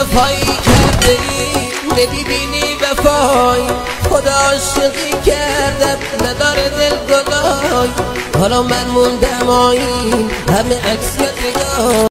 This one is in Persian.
وفایی کرده ای نمیبینی وفایی خدا عاشقی کردم نداره دل گلای حالا من موندم آیین همه عکس نگاه